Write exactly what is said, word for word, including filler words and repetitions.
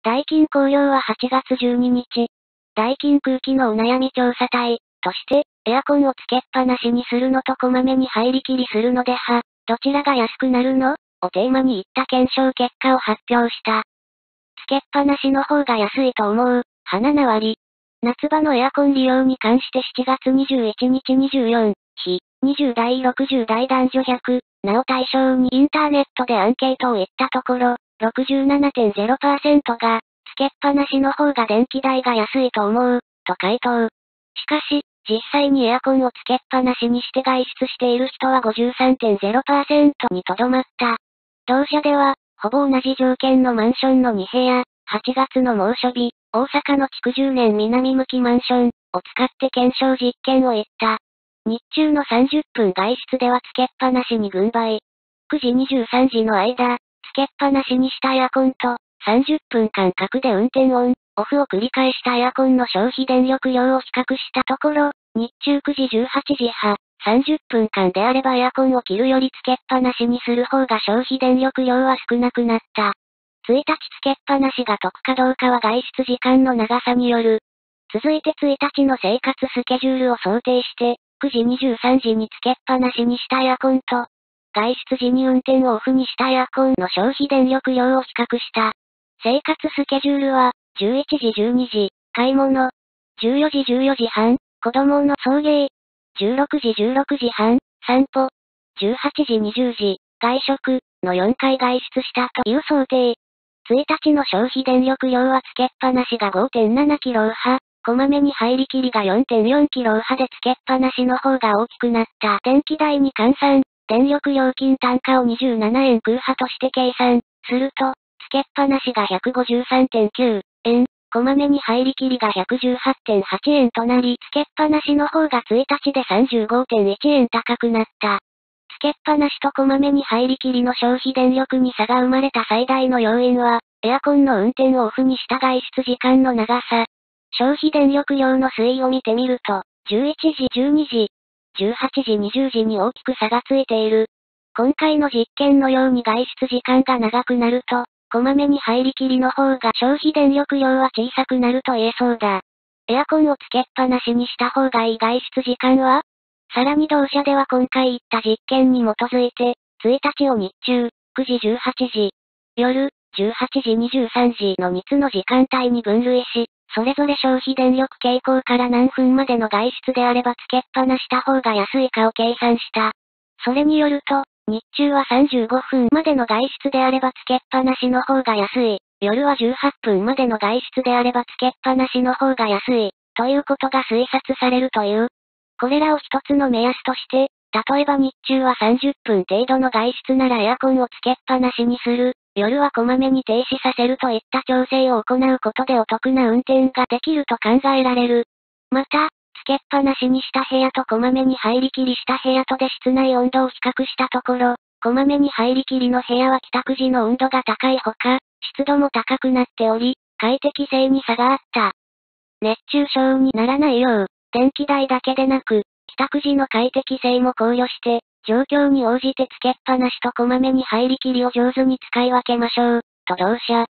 ダイキン工業ははちがつじゅうににち、ダイキン空気のお悩み調査隊、として、エアコンをつけっぱなしにするのとこまめに入りきりするのでは、どちらが安くなるのをテーマにいった検証結果を発表した。つけっぱなしの方が安いと思う、はななわり。夏場のエアコン利用に関してしちがつにじゅういちにちにじゅうよん、ひ、にじゅうだいろくじゅうだい男女ひゃく、なを対象にインターネットでアンケートを行ったところ、ろくじゅうななてんゼロパーセント が、つけっぱなしの方が電気代が安いと思う、と回答。しかし、実際にエアコンをつけっぱなしにして外出している人は ごじゅうさんてんゼロパーセント にとどまった。同社では、ほぼ同じ条件のマンションのにへや、はちがつの猛暑日、大阪の築じゅうねん南向きマンションを使って検証実験を行った。日中のさんじゅっぷん外出ではつけっぱなしに軍配。くじにじゅうさんじの間、つけっぱなしにしたエアコンと、さんじゅっぷん間隔で運転オン、オフを繰り返したエアコンの消費電力量を比較したところ、日中くじじゅうはちじは、さんじゅっぷんかんであればエアコンを切るよりつけっぱなしにする方が消費電力量は少なくなった。ついたちつけっぱなしが得かどうかは外出時間の長さによる。続いてついたちの生活スケジュールを想定して、くじにじゅうさんじにつけっぱなしにしたエアコンと、外出時に運転をオフにしたエアコンの消費電力量を比較した。生活スケジュールは、じゅういちじじゅうにじ、買い物。じゅうよじじゅうよじはん、子供の送迎。じゅうろくじじゅうろくじはん、散歩。じゅうはちじにじゅうじ、外食のよんかい外出したという想定。ついたちの消費電力量はつけっぱなしが ごてんななキロワット、こまめに入りきりが よんてんよんキロワットでつけっぱなしの方が大きくなった。電気代に換算、電力料金単価をにじゅうななえん空派として計算すると、つけっぱなしが ひゃくごじゅうさんてんきゅうえん、こまめに入りきりが ひゃくじゅうはちてんはちえんとなり、つけっぱなしの方がついたちで さんじゅうごてんいちえん高くなった。つけっぱなしとこまめに入りきりの消費電力に差が生まれた最大の要因は、エアコンの運転をオフにした外出時間の長さ。消費電力量の推移を見てみると、じゅういちじ、じゅうにじ、じゅうはちじ、にじゅうじに大きく差がついている。今回の実験のように外出時間が長くなると、こまめに入りきりの方が消費電力量は小さくなると言えそうだ。エアコンをつけっぱなしにした方がいい外出時間は？さらに同社では今回言った実験に基づいて、ついたちを日中、くじじゅうはちじ、夜、じゅうはちじにじゅうさんじのみっつの時間帯に分類し、それぞれ消費電力傾向から何分までの外出であればつけっぱなした方が安いかを計算した。それによると、日中はさんじゅうごふんまでの外出であればつけっぱなしの方が安い。夜はじゅうはっぷんまでの外出であればつけっぱなしの方が安い。ということが推察されるという。これらを一つの目安として、例えば日中はさんじゅっぷん程度の外出ならエアコンをつけっぱなしにする。夜はこまめに停止させるといった調整を行うことでお得な運転ができると考えられる。また、つけっぱなしにした部屋とこまめに入りきりした部屋とで室内温度を比較したところ、こまめに入りきりの部屋は帰宅時の温度が高いほか、湿度も高くなっており、快適性に差があった。熱中症にならないよう、電気代だけでなく、帰宅時の快適性も考慮して、状況に応じてつけっぱなしとこまめに入りきりを上手に使い分けましょう、と同社。